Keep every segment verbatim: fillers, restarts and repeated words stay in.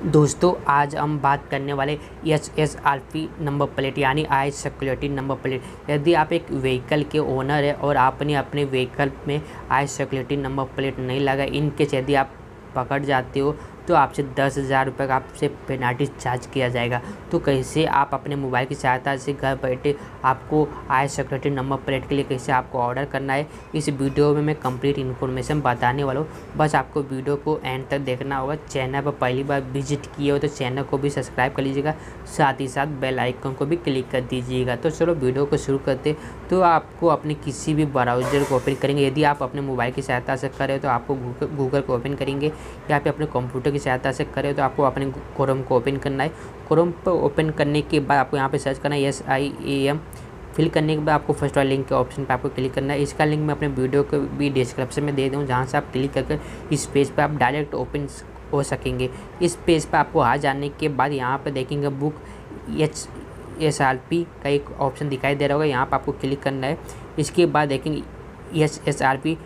दोस्तों आज हम बात करने वाले H S R P number plate यानी आई सिक्योरिटी नंबर प्लेट। यदि आप एक व्हीकल के ओनर है और आपने अपने व्हीकल में आई सिक्योरिटी नंबर प्लेट नहीं लगा, इनकेस यदि आप पकड़ जाते हो तो आपसे दस हज़ार रुपये का आपसे पेनाल्टी चार्ज किया जाएगा। तो कैसे आप अपने मोबाइल की सहायता से घर बैठे आपको आई सिक्योरिटी नंबर प्लेट के लिए कैसे आपको ऑर्डर करना है, इस वीडियो में मैं कंप्लीट इन्फॉर्मेशन बताने वाला हूँ। बस आपको वीडियो को एंड तक देखना होगा। चैनल पर पहली बार विजिट किए हो तो चैनल को भी सब्सक्राइब कर लीजिएगा, साथ ही साथ बेल आइकन को भी क्लिक कर दीजिएगा। तो चलो वीडियो को शुरू करते। तो आपको अपने किसी भी ब्राउज़र को ओपन करेंगे। यदि आप अपने मोबाइल की सहायता से करें तो आपको गूगल को ओपन करेंगे, या फिर अपने कंप्यूटर की सहायता से करें तो आपको अपने क्रोम को ओपन करना है। क्रोम पर ओपन करने के बाद आपको यहाँ पे सर्च करना है S I A M. Fill करने के बाद आपको फर्स्ट वाले लिंक के ऑप्शन पे आपको क्लिक करना है। इसका लिंक मैं अपने वीडियो को भी डिस्क्रिप्शन में दे दूँ, जहाँ से आप क्लिक करके इस पेज पर आप डायरेक्ट ओपन हो सकेंगे। इस पेज पर आपको आ जाने के बाद यहाँ पर देखेंगे book H S R P का एक ऑप्शन दिखाई दे रहा होगा, यहाँ पर आपको क्लिक करना है। इसके बाद देखेंगे H S R P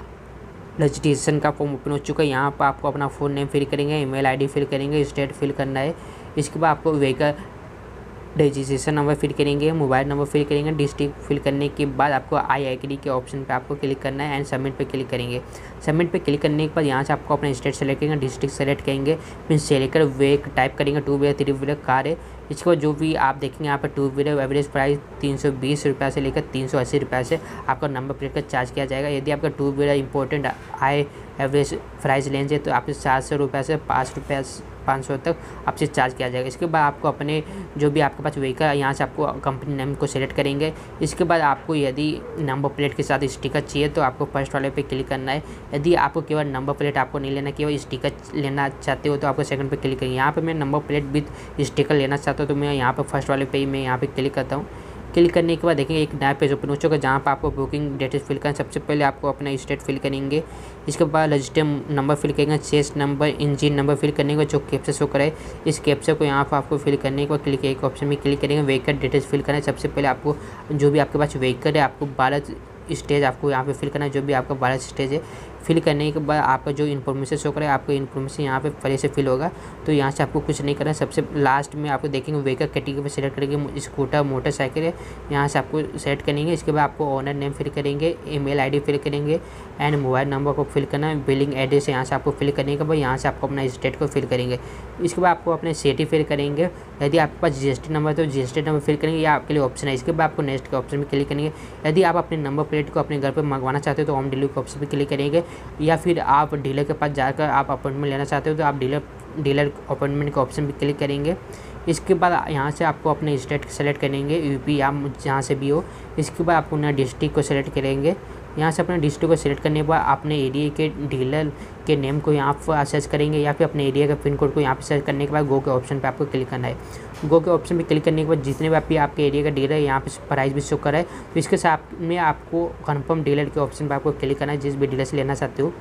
registration का फॉर्म ओपन हो चुका है। यहाँ पर आपको अपना फ़ोन नेम फिल करेंगे, ईमेल आईडी फिल करेंगे, स्टेट फिल करना है। इसके बाद आपको व्हीकल रजिस्ट्रेशन नंबर फिल करेंगे, मोबाइल नंबर फिल करेंगे, डिस्ट्रिक्ट फिल करने के बाद आपको आई एग्री के ऑप्शन पे आपको क्लिक करना है एंड सबमिट पे क्लिक करेंगे। सबमिट पे क्लिक करने के बाद यहाँ से आपको अपना स्टेट सेलेक्ट करेंगे, डिस्ट्रिक्ट सेलेक्ट करेंगे, फिर सेलेक्ट कर वे टाइप करेंगे two wheeler three wheeler car है। इसके बाद जो भी आप देखेंगे यहाँ पर टू व्हीलर एवरेज प्राइस तीन सौ बीस रुपये से लेकर तीन सौ अस्सी रुपये से आपका नंबर प्लेट का चार्ज किया जाएगा। यदि आपका two wheeler important high average price लेंगे तो आपसे सात सौ रुपये से पाँच रुपये पाँच सौ तक आपसे चार्ज किया जाएगा। इसके बाद आपको अपने जो भी आपके पास व्हीकल यहाँ से आपको कंपनी नेम को सिलेक्ट करेंगे। इसके बाद आपको यदि नंबर प्लेट के साथ स्टिकर चाहिए तो आपको फर्स्ट वाले पे क्लिक करना है। यदि आपको केवल नंबर प्लेट आपको नहीं लेना, केवल स्टिकर लेना चाहते हो तो आपको सेकंड पे क्लिक करेंगे। यहाँ पे मैं नंबर प्लेट विथ स्टिकर लेना चाहता हूँ तो मैं यहाँ पर फर्स्ट वाले पे ही मैं यहाँ पर क्लिक करता हूँ। क्लिक करने के बाद देखेंगे एक नया पेज ओपन हो चुका है, जहाँ पर आपको बुकिंग डिटेल्स फिल करना। सबसे पहले आपको अपना स्टेट फिल करेंगे, इसके बाद रजिस्टर नंबर फिल करेंगे, chassis number, engine number fill करने के बाद जो कैप्चा शो कराए इस कैप्चा को यहाँ पर आपको फिल करने के बाद क्लिक एक ऑप्शन में क्लिक करेंगे। व्हीकल डिटेल्स फिल करना है। सबसे पहले आपको जो भी आपके पास व्हीकल है आपको बारह स्टेज आपको यहाँ पे फिल करना है, जो भी आपका बारह स्टेज है। फिल करने के बाद आपका जो इन्फॉर्मेशन शो करे आपको इन्फॉर्मेशन यहाँ पे पहले से फिल होगा, तो यहाँ से आपको कुछ नहीं करना है। सबसे लास्ट में आपको देखेंगे व्हीकल कैटेगरी पे सिलेक्ट करेंगे, स्कूटर मोटरसाइकिल है, यहाँ से आपको सेलेक्ट करेंगे। इसके बाद आपको ओनर नेम फिल करेंगे, ईमेल आईडी फिल करेंगे एंड मोबाइल नंबर को फिल करना है। बिलिंग एड्रेस यहाँ से आपको फिल करने के बाद यहाँ से आपको अपना स्टेट को फिल करेंगे। इसके बाद आपको अपने सिटी फिल करेंगे। यदि आपके पास जी एस टी नंबर तो G S T number fill करेंगे, या आपके लिए ऑप्शन है। इसके बाद आपको नेक्स्ट के ऑप्शन में क्लिक करेंगे। यदि आप अपने नंबर प्लेट को अपने घर पर मंगवाना चाहते हो तो होम डिलीवरी के ऑप्शन पर क्लिक करेंगे, या फिर आप डीलर के पास जाकर आप अपॉइंटमेंट लेना चाहते हो तो आप डीलर डीलर अपॉइंटमेंट के ऑप्शन पे क्लिक करेंगे। इसके बाद यहाँ से आपको अपने स्टेट सेलेक्ट करेंगे, यूपी या जहाँ से भी हो। इसके बाद आपको अपना डिस्ट्रिक्ट को सेलेक्ट करेंगे। यहाँ से अपने डिस्ट्रिक्ट को सेलेक्ट करने के बाद अपने एरिया के डीलर के नेम को यहाँ पर सर्च करेंगे, या फिर अपने एरिया के पिन कोड को यहाँ पर सर्च करने के बाद गो के ऑप्शन पे आपको क्लिक करना है। गो के ऑप्शन पे क्लिक करने के बाद जितने भी आप आपके एरिया का डीलर है यहाँ पे प्राइस भी शो करा है, तो इसके साथ में आपको कन्फर्म डीलर के ऑप्शन पर आपको क्लिक करना है जिस भी डीलर से लेना चाहते हो।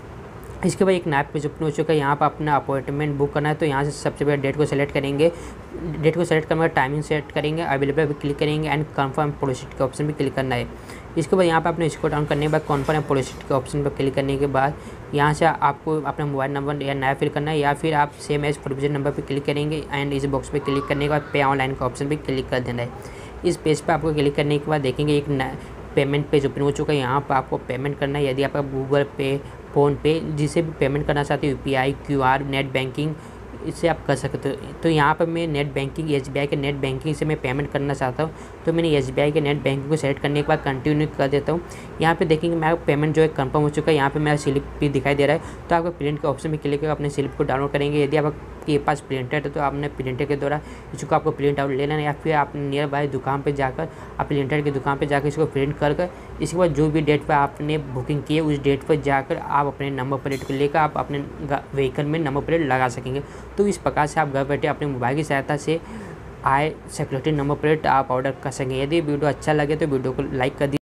इसके बाद एक नया पेज ओपन हो चुका है, यहाँ पर अपना अपॉइंटमेंट बुक करना है। तो यहाँ से सबसे पहले डेट को सेलेक्ट करेंगे, डेट को सेलेक्ट करने के बाद टाइमिंग सेलेक्ट करेंगे, अवेलेबल पे क्लिक करेंगे एंड कंफर्म प्रोसीड के ऑप्शन पे क्लिक करना है। इसके बाद यहाँ पर अपने इसको डाउन करने के बाद कंफर्म प्रोसीड के ऑप्शन पर क्लिक करने के बाद यहाँ से आपको अपना मोबाइल नंबर या नया फिल करना है, या फिर आप सेम एज प्रोविजन नंबर पर क्लिक करेंगे एंड इस बॉक्स पर क्लिक करने के बाद पे ऑनलाइन के ऑप्शन पर क्लिक कर देना है। इस पेज पर आपको क्लिक करने के बाद देखेंगे एक नया पेमेंट पेज ओपन हो चुका है। यहाँ पर आपको पेमेंट करना है। यदि आपका गूगल पे, फ़ोन पे, जिसे भी पेमेंट करना चाहते हो, U P I, Q R, net banking, इससे आप कर सकते हो। तो यहाँ पर मैं net banking S B I के नेट बैंकिंग से मैं पेमेंट करना चाहता हूँ, तो मैंने एस बी आई के नेट बैंकिंग को सेलेक्ट करने के बाद कंटिन्यू कर देता हूँ। यहाँ पे देखेंगे मेरा पेमेंट जो है कंफर्म हो चुका है। यहाँ पे मेरा स्लिप भी दिखाई दे रहा है, तो आपको प्रिंट के ऑप्शन में क्लिक करके अपने स्लिप को डाउनलोड करेंगे। यदि आपके पास प्रिंटर है तो आपने प्रिंटर के द्वारा इसको आपको प्रिंट आउट ले लेना, या फिर आप नियर बाय दुकान पर जाकर आप प्रिंटर की दुकान पर जाकर इसको प्रिंट कर कर इसके बाद जो भी डेट पर आपने बुकिंग की है उस डेट पर जाकर आप अपने नंबर प्लेट को लेकर आप अपने व्हीकल में नंबर प्लेट लगा सकेंगे। तो इस प्रकार से आप घर बैठे अपने मोबाइल की सहायता से आई सिक्योरिटी नंबर प्लेट आप ऑर्डर कर सकेंगे। यदि वीडियो अच्छा लगे तो वीडियो को लाइक कर दीजिए।